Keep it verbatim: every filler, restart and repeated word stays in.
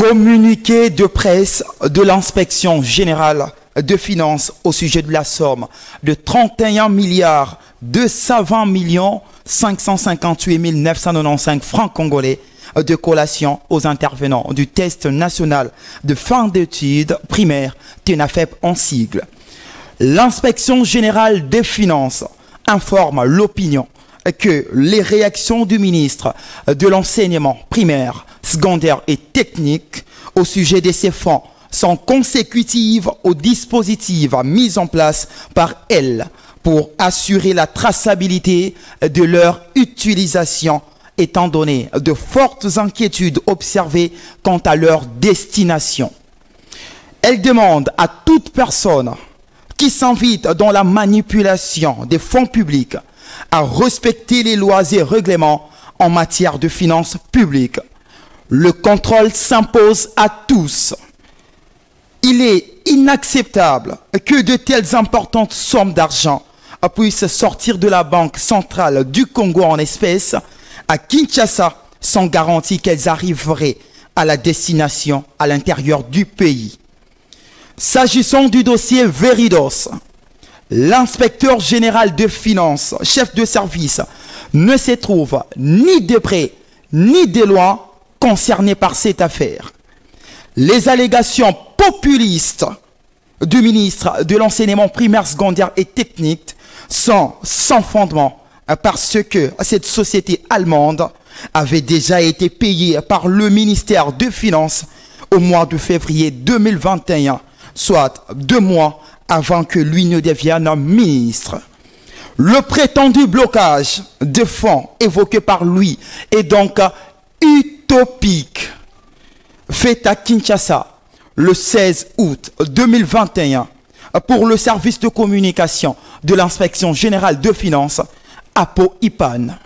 Communiqué de presse de l'inspection générale de finances au sujet de la somme de trente et un milliards deux cent vingt millions cinq cent cinquante-huit mille neuf cent quatre-vingt-quinze francs congolais de collation aux intervenants du test national de fin d'études primaires TENAFEP en sigle. L'inspection générale des finances informe l'opinion que les réactions du ministre de l'enseignement primaire, secondaire et technique au sujet de ces fonds sont consécutives aux dispositifs mis en place par elle pour assurer la traçabilité de leur utilisation, étant donné de fortes inquiétudes observées quant à leur destination. Elle demande à toute personne qui s'invite dans la manipulation des fonds publics à respecter les lois et règlements en matière de finances publiques. Le contrôle s'impose à tous. Il est inacceptable que de telles importantes sommes d'argent puissent sortir de la Banque centrale du Congo en espèces à Kinshasa sans garantie qu'elles arriveraient à la destination à l'intérieur du pays. S'agissant du dossier Veridos, l'inspecteur général de finances, chef de service, ne se trouve ni de près ni de loin concerné par cette affaire. Les allégations populistes du ministre de l'enseignement primaire, secondaire et technique sont sans fondement parce que cette société allemande avait déjà été payée par le ministère des Finances au mois de février deux mille vingt et un, soit deux mois avant que lui ne devienne ministre. Le prétendu blocage de fonds évoqué par lui est donc utopique. Fait à Kinshasa le seize août deux mille vingt et un pour le service de communication de l'inspection générale de finances, A P O I P A N.